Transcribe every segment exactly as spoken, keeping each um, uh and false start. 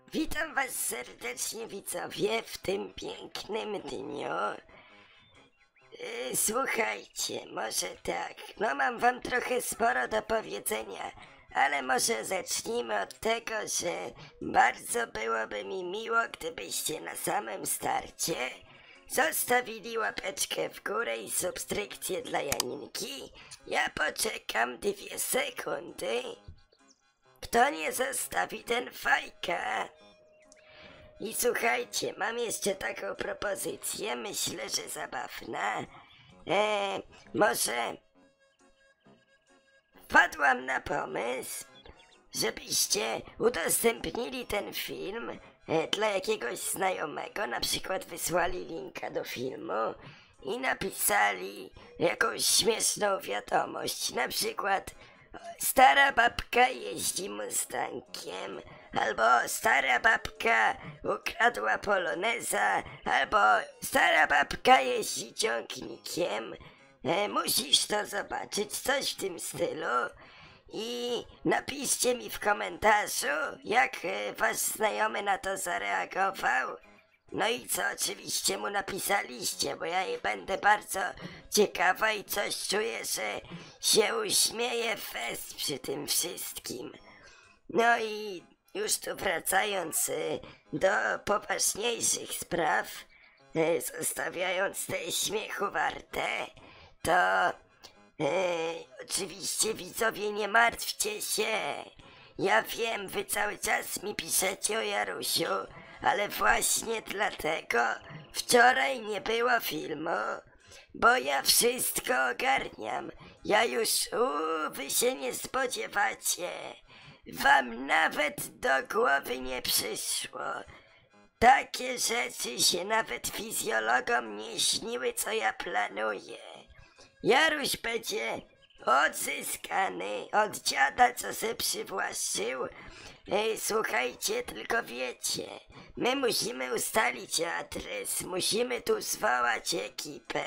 Witam was serdecznie, widzowie, w tym pięknym dniu. Yy, słuchajcie, może tak, no mam wam trochę sporo do powiedzenia, ale może zacznijmy od tego, że bardzo byłoby mi miło, gdybyście na samym starcie zostawili łapeczkę w górę i subskrypcję dla Janinki. Ja poczekam dwie sekundy. Kto nie zostawi, ten fajka. I słuchajcie, mam jeszcze taką propozycję, myślę, że zabawna. Eee, może wpadłam na pomysł, żebyście udostępnili ten film e, dla jakiegoś znajomego, na przykład wysłali linka do filmu i napisali jakąś śmieszną wiadomość, na przykład stara babka jeździ Mustangiem, albo stara babka ukradła poloneza, albo stara babka jeździ ciągnikiem. E, musisz to zobaczyć, coś w tym stylu. I napiszcie mi w komentarzu, jak e, wasz znajomy na to zareagował. No i co oczywiście mu napisaliście, bo ja jej będę bardzo ciekawa i coś czuję, że się uśmieje fest przy tym wszystkim. No i już tu wracając y, do poważniejszych spraw, y, zostawiając te śmiechu warte, to y, oczywiście widzowie, nie martwcie się. Ja wiem, wy cały czas mi piszecie o Jarusiu, ale właśnie dlatego wczoraj nie było filmu, bo ja wszystko ogarniam. Ja już, uuu, wy się nie spodziewacie. Wam nawet do głowy nie przyszło. Takie rzeczy się nawet fizjologom nie śniły, co ja planuję. Jaruś będzie odzyskany od dziada, co se przywłaszczył. Ej, słuchajcie, tylko wiecie, my musimy ustalić adres, musimy tu zwołać ekipę,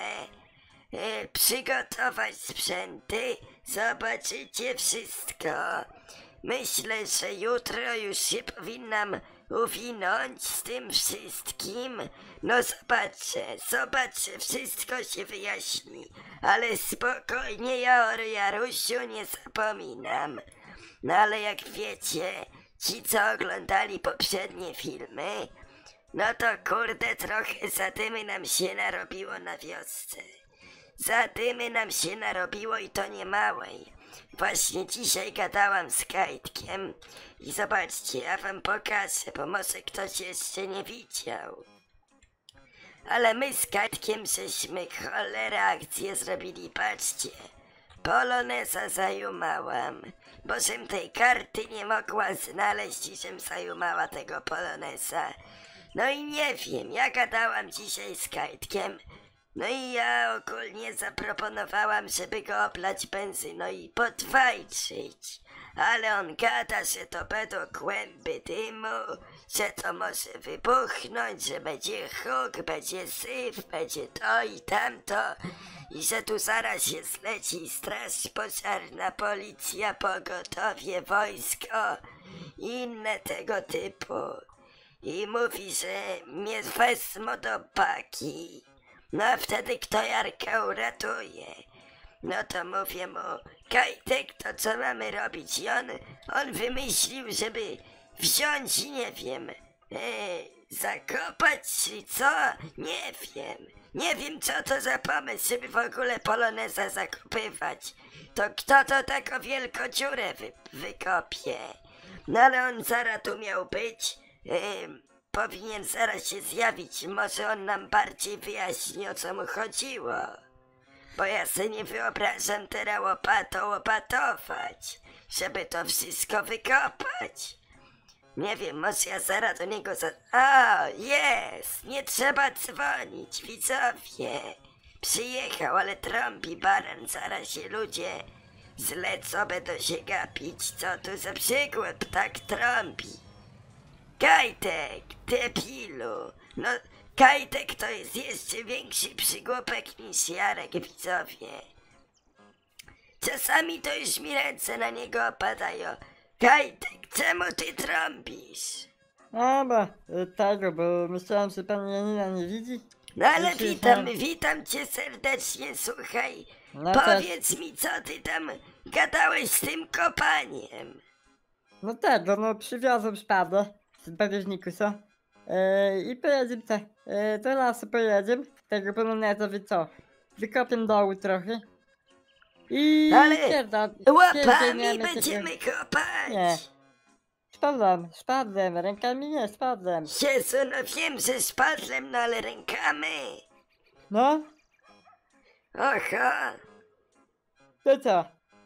e, przygotować sprzęty, zobaczycie wszystko. Myślę, że jutro już się powinnam uwinąć z tym wszystkim. No zobaczę, zobaczę, wszystko się wyjaśni, ale spokojnie, ja o Jarusiu nie zapominam. No ale jak wiecie, ci co oglądali poprzednie filmy, no to kurde trochę zadymy nam się narobiło na wiosce. Zadymy nam się narobiło i to nie małej. Właśnie dzisiaj gadałam z Kajtkiem i zobaczcie, ja wam pokażę, bo może ktoś jeszcze nie widział. Ale my z Kajtkiem żeśmy cholera akcję zrobili, patrzcie. Poloneza zajumałam, bo żem tej karty nie mogła znaleźć i żem zajumała tego poloneza. No i nie wiem, ja gadałam dzisiaj z Kajtkiem, no i ja ogólnie zaproponowałam, żeby go oblać benzyną i podwajczyć. Ale on gada, że to będą kłęby dymu, że to może wybuchnąć, że będzie huk, będzie syf, będzie to i tamto i że tu zaraz się zleci straż pożarna, policja, pogotowie, wojsko i inne tego typu. I mówi, że mnie wezmą do paki. No a wtedy kto Jarka uratuje? No to mówię mu, Kajtek, to co mamy robić? I on, on wymyślił, żeby wziąć i nie wiem, e, zakopać czy co? Nie wiem. Nie wiem co to za pomysł, żeby w ogóle poloneza zakopywać. To kto to taką wielką dziurę wy, wykopie? No ale on zaraz tu miał być. E, Powinien zaraz się zjawić, może on nam bardziej wyjaśni, o co mu chodziło. Bo ja se nie wyobrażam teraz łopatą łopatować, żeby to wszystko wykopać. Nie wiem, może ja zaraz do niego za... O, jest! Nie trzeba dzwonić, widzowie. Przyjechał, ale trąbi baran, zaraz się ludzie zlecą, będą się gapić. Co tu za przygód, tak trąbi? Kajtek, debilu! No, Kajtek to jest jeszcze większy przygłupek niż Jarek, widzowie. Czasami to już mi ręce na niego opadają. Kajtek, czemu ty trąbisz? A, bo y, tego, bo myślałem, że pani Janina nie widzi. No ale Już witam, jechałem. witam cię serdecznie, słuchaj. No cześć. Powiedz mi, co ty tam gadałeś z tym kopaniem? No tego, no przywiozłem szpadę z bagażniku, co? Yy, I pojedziemy te, yy, do lasu pojedziemy, tego poloneza, wy co? Wykopię dołu trochę. I Ale pierda, łapami pierdzielniemy tego. będziemy kopać. Nie. Szpadlem, szpadlem, rękami nie, szpadlem. Jezu, no wiem, że szpadlem, no ale rękami. No, Oho, to co?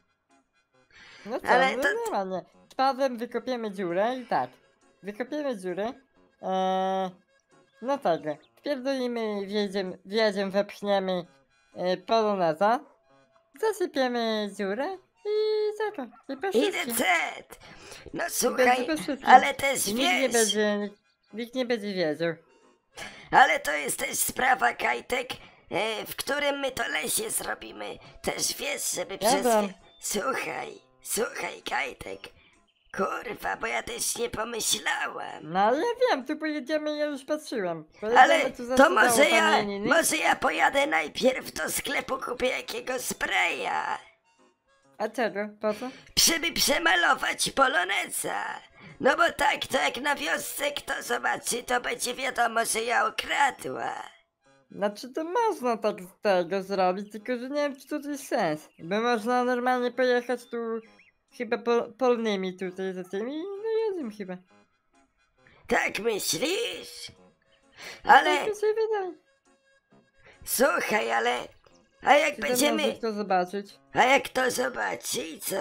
No co, Ale no to- normalnie. Szpadlem wykopiemy dziurę i tak. Wykopiemy dziurę. Eee, no tak. Wpierdolimy, wjedziemy, wjedziemy, wepchniemy e, poloneza. Zasypiemy dziurę i zero. I po i wszystkim. decet. No Będzie słuchaj, po wszystkim. ale też I nikt nie wiesz, będzie, nikt, nikt nie będzie wiedział. ale to jest też sprawa, Kajtek, e, w którym my to lesie zrobimy. Też wiesz, żeby Ja przez... wiem. Słuchaj, słuchaj, Kajtek. Kurwa, bo ja też nie pomyślałam. No ale ja wiem, tu pojedziemy, ja już patrzyłem. Pojedziemy Ale tu to zasypało może ja, kamieniny. może ja pojadę najpierw do sklepu, kupię jakiegoś spraya, A czego? Po co? żeby przemalować poloneza. No bo tak, to jak na wiosce kto zobaczy, to będzie wiadomo, że ja ukradła. Znaczy to można tak z tego zrobić, tylko że nie wiem czy to jest sens. Bo można normalnie pojechać tu chyba pol, polnymi tutaj za tymi i no jedziemy chyba. Tak myślisz? Ale Tak mi się wydaje. słuchaj, ale... A jak Czy to będziemy... może kto zobaczyć? A jak to zobaczy, co?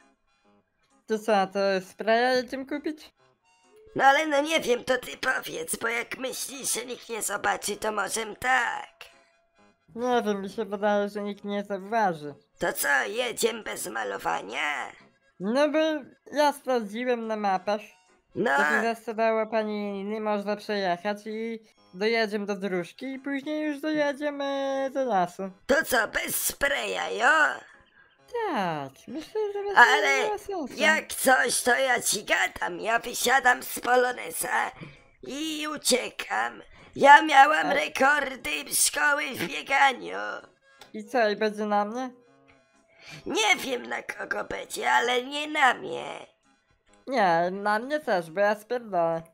To co, to spraya jedziemy kupić? No ale no nie wiem, to ty powiedz, bo jak myślisz, że nikt nie zobaczy, to może tak. Nie wiem, mi się wydaje, że nikt nie zauważy. To co, jedziemy bez malowania? No bo ja sprawdziłem na mapach. No, To tu zastanawiała pani nie można przejechać i dojedziemy do dróżki i później już dojedziemy do lasu. to co, bez spraya, jo? Tak, myślę, że bez Ale nie ma sensu. jak coś, to ja ci gadam. Ja wysiadam z poloneza i uciekam. Ja miałam A- rekordy szkoły w bieganiu. I co, i będzie na mnie? Nie wiem na kogo będzie, ale nie na mnie. Nie, na mnie też, bo ja spierdolę.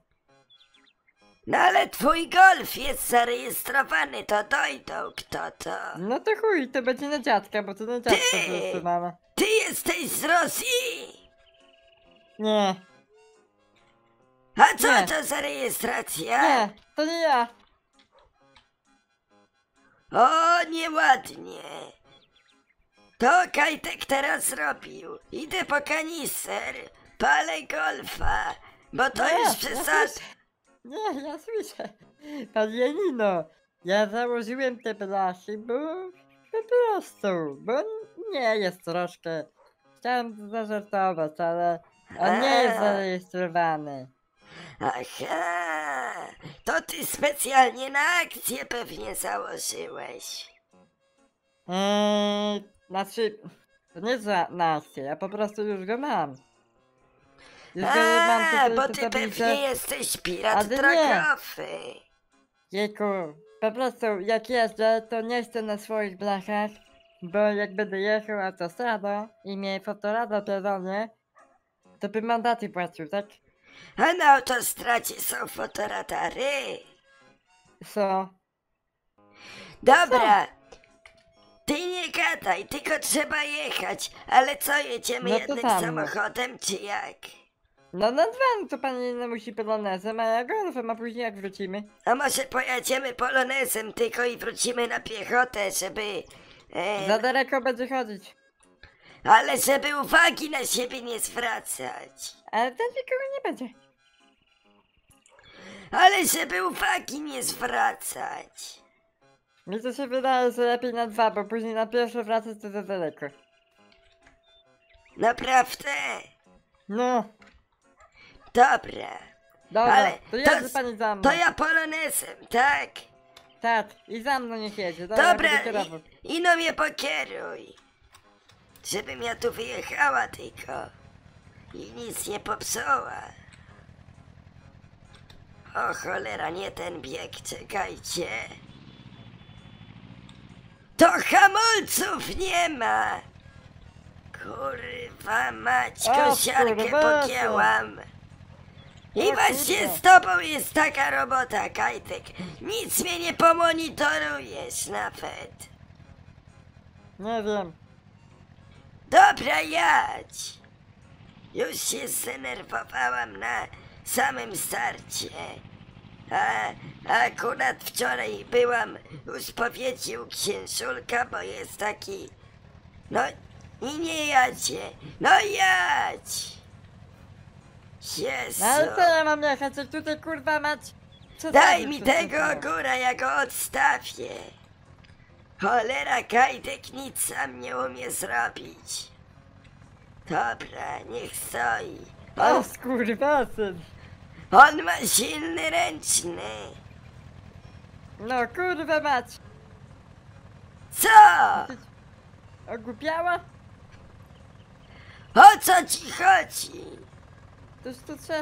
No ale twój golf jest zarejestrowany, to dojdą kto to. No to chuj, to będzie na dziadka, bo to na dziadka Ty! wszyscy mamy. Ty jesteś z Rosji? Nie, A co Nie. to za rejestracja? nie, to nie ja. O, nieładnie. To Kajtek teraz zrobił. Idę po kanister, palę golfa, bo to Nie, już ja przesad... słyszę. Nie, ja słyszę. Pan Janino, ja założyłem te blachy, bo po prostu, bo nie jest troszkę. Chciałem zażartować, ale on nie jest A. zarejestrowany. Aha, to ty specjalnie na akcję pewnie założyłeś. Eee, znaczy, to nie za na akcję, ja po prostu już go mam. Już go mam A, tutaj bo tę ty tablicę. pewnie jesteś pirat Ale nie. drogowy. Jejku, po prostu jak jeżdżę, to nie chcę na swoich blachach, bo jak będę jechał autostradą i miał fotorada peronie, to bym mandaty płacił, tak? A na autostradzie są fotoradary. Co? Dobra. Ty nie gadaj, tylko trzeba jechać. Ale co, jedziemy No to jednym tam. samochodem, czy jak? No na dwa, no to pani nie musi polonezem, a ja golfem, a później jak wrócimy? A może pojedziemy polonezem tylko i wrócimy na piechotę, żeby... Za E, daleko będzie chodzić. ale żeby uwagi na siebie nie zwracać. Ale tam nikogo nie będzie. Ale żeby uwagi nie zwracać. Mi to się wydaje, że lepiej na dwa, bo później na pierwsze wracać to za daleko. Naprawdę? No, Dobra. dobra, Ale to to jedzie s- pani za mną. To ja polonezem, tak? Tak, i za mną niech jedzie, dobra, Dobra, ja będę kierował. i, i no mnie pokieruj. Żebym ja tu wyjechała tylko. I nic nie popsuła. O cholera, nie ten bieg, czekajcie. To hamulców nie ma! Kurwa mać, O, kosiarkę kurwa, pogięłam. I O, właśnie kurwa. z tobą jest taka robota, Kajtek. Nic mnie nie pomonitorujesz nawet. Nie wiem. Dobra, jadź. Już się zdenerwowałam na samym starcie. A, a akurat wczoraj byłam u spowiedzi u księżulka, bo jest taki... No i nie jadzie. No jadź. Jezu. No ale co ja mam jechać? Jak tutaj kurwa mać? Co Daj za- mi co- tego co- ogóra, ja go odstawię. Cholera, Kajtek nic sam nie umie zrobić. Dobra, niech stoi. O, O, skurwasyn. on ma silny ręczny. No kurwa mać. Co? Ogłupiała? O co ci chodzi? Toż tu trzeba...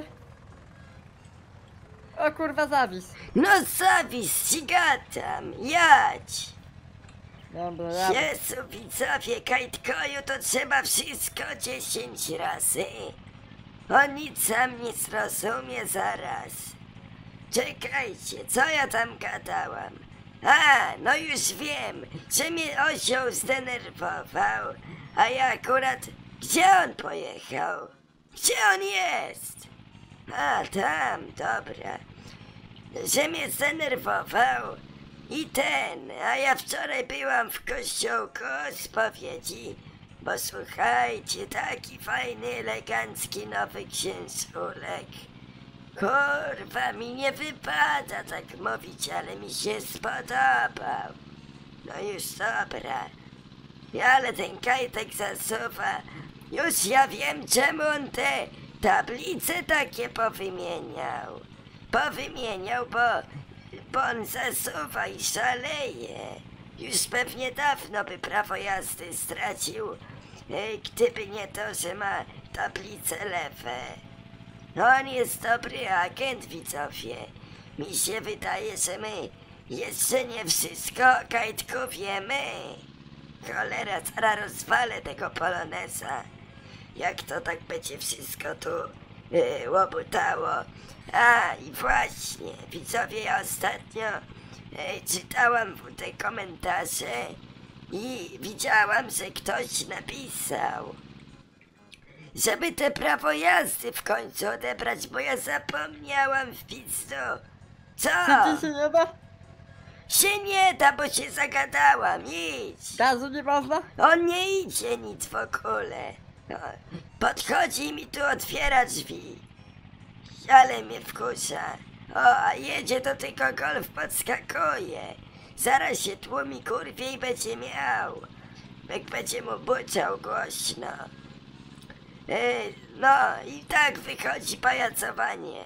O kurwa zawis. No zawis, ci gadam, jadź. Dobra, ja... Jezu, widzowie, Kajtkoju, to trzeba wszystko dziesięć razy. On nic sam nie zrozumie zaraz. Czekajcie, co ja tam gadałam? A, no już wiem, że mnie osioł zdenerwował, a ja akurat... Gdzie on pojechał? Gdzie on jest? A, tam, dobra. Że mnie zdenerwował i ten, a ja wczoraj byłam w kościołku o spowiedzi, bo słuchajcie, taki fajny, elegancki nowy księżulek. Kurwa, mi nie wypada tak mówić, ale mi się spodobał. No już dobra. Ale ten Kajtek zasuwa. Już ja wiem, czemu on te tablice takie powymieniał. Powymieniał, bo, bo on zasuwa i szaleje. Już pewnie dawno by prawo jazdy stracił, e, gdyby nie to, że ma tablice lewe. On jest dobry agent, widzowie. Mi się wydaje, że my jeszcze nie wszystko o Kajtku wiemy. Cholera, zaraz rozwalę tego poloneza. Jak to tak będzie wszystko tu yy, łobutało. A, i właśnie, widzowie, ja ostatnio yy, czytałam te komentarze i widziałam, że ktoś napisał, żeby te prawo jazdy w końcu odebrać, bo ja zapomniałam w pizdu. Co? Co ci się nie da? Się nie da, bo się zagadałam, idź. Gazu nie można? On nie idzie nic w ogóle. No, podchodzi i mi tu otwiera drzwi. Ale mnie wkurza. O, a jedzie to tylko golf podskakuje. Zaraz się tłumi kurwie i będzie miał. Jak będzie mu buczał głośno. E, no i tak wychodzi pajacowanie.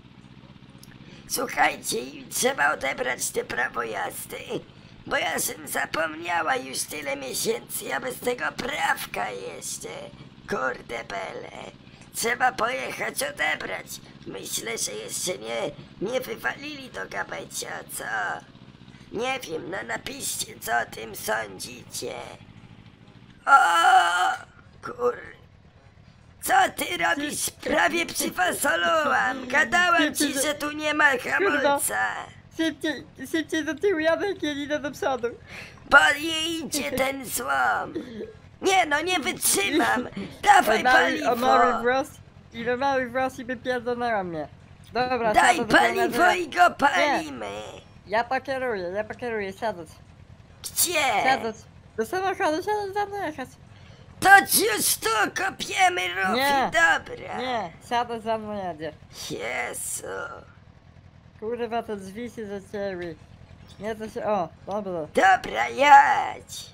Słuchajcie, i trzeba odebrać te prawo jazdy, bo ja żem zapomniała już tyle miesięcy, a bez tego prawka jeszcze. Kurde bele. Trzeba pojechać odebrać. Myślę, że jeszcze nie, nie wywalili do gabecia, co? Nie wiem, no napiszcie, co o tym sądzicie. O, kur... Co ty robisz? Prawie przyfasolułam. Gadałam ci, że tu nie ma hamulca. Szybciej, szybciej do tyłu, Janek jedzie do przodu. Bo nie idzie ten złom. Nie no, nie wytrzymam. Dawaj O mały, o mały paliwo. włos i do mały włos i wypierdolnęła mnie. Dobra, Daj siadać do paliwo pełnego- i go palimy. Ja pokieruję, ja pokieruję, siadać, Gdzie? siadać. Do samochodu, siadać, za mną jechać. To już tu kopiemy rów Nie, i dobra. Nie, siadać za mną jedzie. Jezu. Kurwa, te drzwi się zacięły. Nie, to się, o, dobra. Dobra, jadź.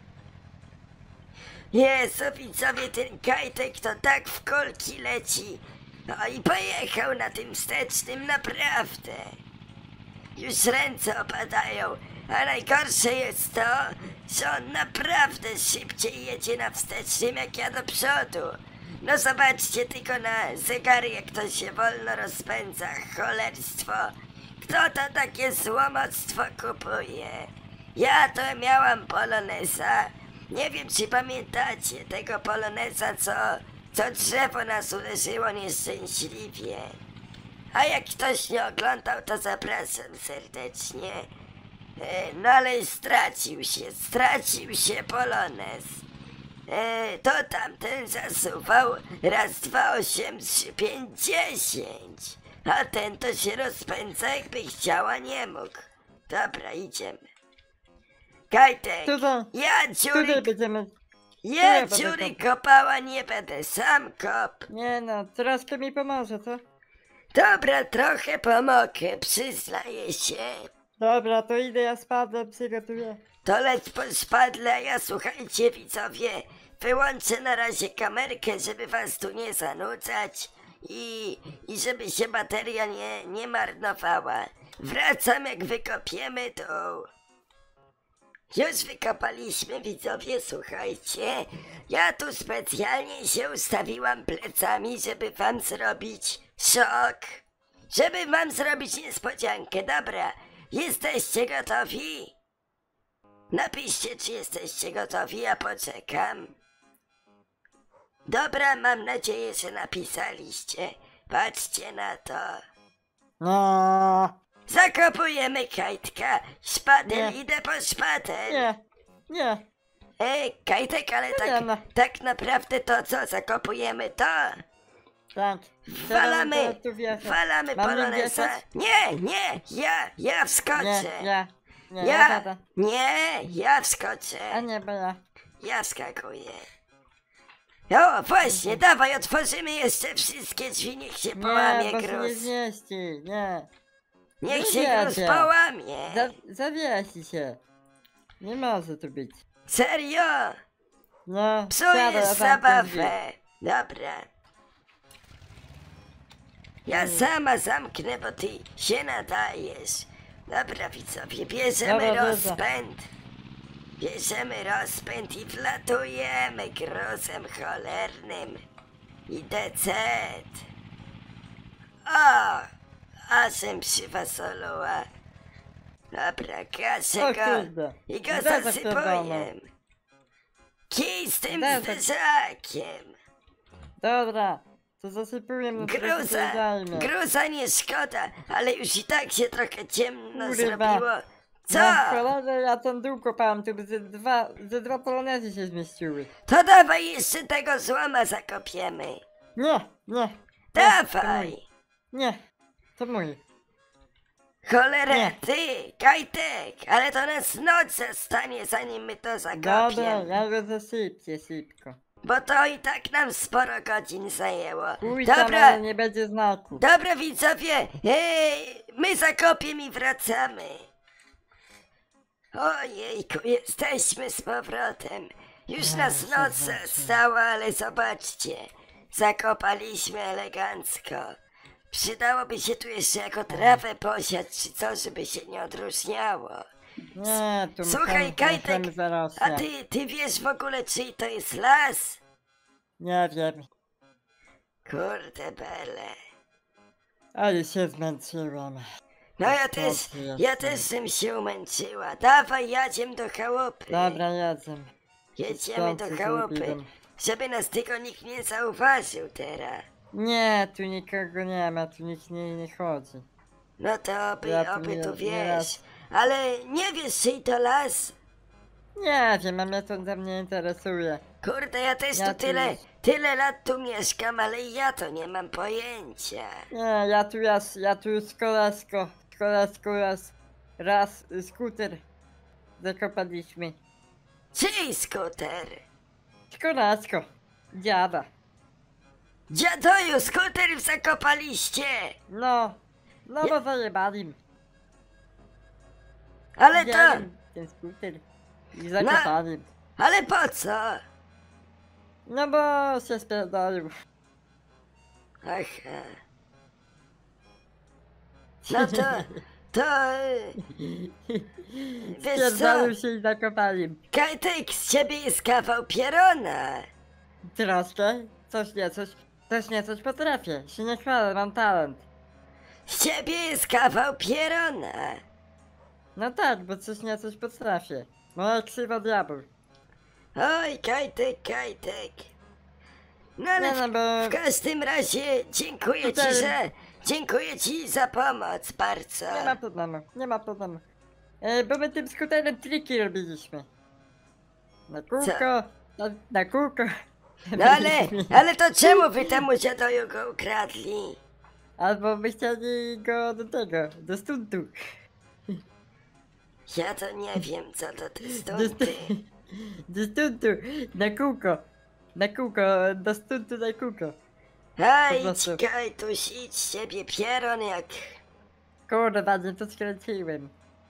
Jezu, widzowie, ten Kajtek to tak w kolki leci. No i pojechał na tym wstecznym, naprawdę. Już ręce opadają, a najgorsze jest to, że on naprawdę szybciej jedzie na wstecznym jak ja do przodu. No zobaczcie tylko na zegary, jak to się wolno rozpędza, cholerstwo. Kto to takie złomoctwo kupuje? Ja to miałam Poloneza. Nie wiem, czy pamiętacie tego Poloneza, co, co drzewo nas uderzyło nieszczęśliwie. A jak ktoś nie oglądał, to zapraszam serdecznie. E, no ale stracił się, stracił się Polonez. E, to tamten zasuwał raz, dwa, osiem, trzy, pięć, dziesięć. A ten to się rozpędza, jakby chciała, nie mógł. Dobra, idziemy. Kajtek, Tutaj, ja tutaj dziury, będziemy... ja tutaj dziury będę kopała nie będę, sam kop. Nie no, troszkę mi pomoże, co? Dobra, trochę pomogę, przyznaję się. Dobra, to idę, ja spadłem, przygotuję. To leć po szpadle, a ja słuchajcie widzowie, wyłączę na razie kamerkę, żeby was tu nie zanudzać i, i żeby się bateria nie, nie marnowała. Wracam, jak wykopiemy dół. Już wykopaliśmy, widzowie, słuchajcie. Ja tu specjalnie się ustawiłam plecami, żeby wam zrobić szok. Żeby wam zrobić niespodziankę. Dobra, jesteście gotowi? Napiszcie, czy jesteście gotowi, ja poczekam. Dobra, mam nadzieję, że napisaliście. Patrzcie na to. No, Zakopujemy Kajtka. Szpadel, Nie. idę po szpadel. nie, nie, Ej, Kajtek, ale nie tak, no. tak naprawdę to co, zakopujemy to? Tak. Walamy, Teraz tu wjechać. walamy Mam nim poloneza. wjechać? Nie, nie, ja, ja Nie, wskoczę. ja, nie, Ja, ja tata. nie, ja A wskoczę. nie, bo ja. Ja wskakuję. O, właśnie, dawaj, otworzymy jeszcze wszystkie drzwi, niech się Nie, połamie bo się nie gruz. zmieści, nie. Niech nie się gruz jedzie. połamie. Za, zawiesi się. Nie może tu być. Serio? No, Psujesz siadaj, a tam zabawę. Dobra. Ja Mm. sama zamknę, bo ty się nadajesz. Dobra, widzowie, bierzemy Dobra, dobra. rozpęd. Bierzemy rozpęd i wlatujemy gruzem cholernym. I decet. O! Asem przywasoluła. Dobra, gaszę O go. kurde. I go Zderzak zasypuję. pierdolony. Kij z tym Zderzak. zderzakiem. Dobra, to zasypuję no trochę Gruza, zajmie. gruza nie szkoda, ale już i tak się trochę ciemno Kurwa. zrobiło. Co? Na cholerę ja ten dół kopałem, tu by ze dwa, ze dwa polonezy się zmieściły. To dawaj jeszcze tego złoma zakopiemy. Nie, nie, Dawaj. nie, to mój. Cholera, Nie. ty, Kajtek, ale to nas noc zastanie, zanim my to Dobra, zakopiemy. ja go zasypię szybko. Bo to i tak nam sporo godzin zajęło. Pójdź tam, Dobra, ale nie będzie znaku. dobra widzowie, ej, my zakopiemy i wracamy. Ojejku, jesteśmy z powrotem. Już Ja nas się noc zobaczę. stała, ale zobaczcie. Zakopaliśmy elegancko. Przydałoby się tu jeszcze jako trawę posiać czy co, żeby się nie odróżniało. Nie, tu Słuchaj, mchem- Kajtek, mchem zarośnie. A ty, ty wiesz w ogóle, czyj to jest las? Nie wiem, Kurde bele. ale się zmęczyłem. No ja Jest też, nocy ja jeszcze. też bym się umęczyła. Dawaj, jadziem do chałupy. Dobra, jadzę. Jedziemy do Stąd chałupy, zrobiłem. żeby nas tylko nikt nie zauważył teraz. Nie, tu nikogo nie ma, tu nikt nie, nie chodzi. No to oby, Ja tu oby nie- tu nie wiesz. raz. Ale nie wiesz, czyj to las? Nie wiem, a mnie to za mnie interesuje. Kurde, ja też Ja tu tu tyle, już- tyle lat tu mieszkam, ale i ja to nie mam pojęcia. Nie, ja tu raz, ja tu z koleżką, z koleżką raz, raz y, skuter zakopaliśmy. Czyj skuter? Z koleżką, dziada. Dziadoju, skuter zakopaliście! No, no bo zajebali im. Ale to, Wziąłem ten skuter i zakopali. ale po co? No bo się spierdolił. Aha. No to, to, y, wiesz co? Spierdolił się i zakopali. Kajtek, z ciebie jest kawał pierona. Troszkę, coś nie coś, coś nie coś potrafię. Się nie chwalę, mam talent. Z ciebie jest kawał pierona. No tak, bo coś nie coś potrafię. Moja ksywa diabeł. Oj, Kajtek, Kajtek. No ale Nie no, w, bo... w każdym razie dziękuję ci, Tutaj- że... Dziękuję ci za pomoc bardzo. Nie ma problemu, nie ma problemu. E, bo my tym skuterem triki robiliśmy. Na kółko, na, na kółko. No ale, ale to czemu wy temu dziadoju go ukradli? Albo by chcieli go do tego, do stuntu. Ja to nie wiem, co to te Do, stunty. stu- do stuntu, na kółko. Na kółko, do stuntu na kółko. A Po idź, prostu. Kajtuś, idź z ciebie pieron jak... Kurwa, nie to skręciłem.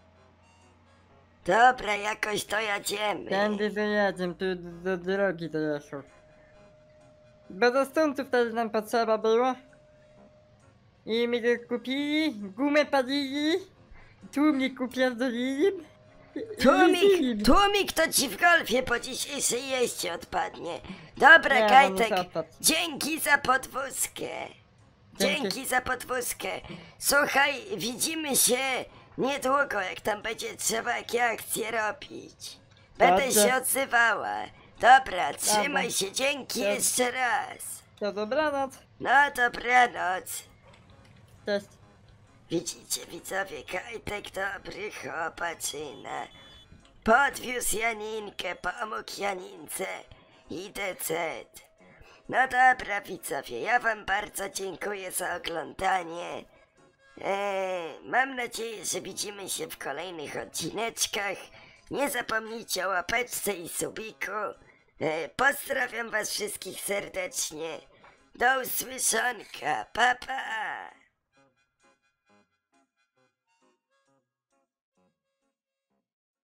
Dobra, jakoś to jedziemy. Tędy wyjedziemy, tu do, do drogi dojechał. Bo do stuntu wtedy nam potrzeba było. I mi go kupili, gumę palili, tłumik upierdolili. i Tłumik, jeździli. tłumik to ci w golfie po dzisiejszej jeździe odpadnie. Dobra, Nie, no Kajtek, nie odpadł. dzięki za podwózkę. Dzięki. Dzięki za podwózkę. Słuchaj, widzimy się niedługo, jak tam będzie trzeba jakie akcje robić. Będę Dobrze. się odzywała. Dobra, trzymaj Dobra. się, dzięki Dobrze. jeszcze raz. To dobranoc. No, dobranoc. Cześć. Widzicie, widzowie, Kajtek dobry chłopaczyna. Podwiózł Janinkę, pomógł Janince i D C. No dobra, widzowie, ja wam bardzo dziękuję za oglądanie. Eee, mam nadzieję, że widzimy się w kolejnych odcineczkach. Nie zapomnijcie o łapeczce i subiku. Eee, pozdrawiam was wszystkich serdecznie. Do usłyszonka, pa pa!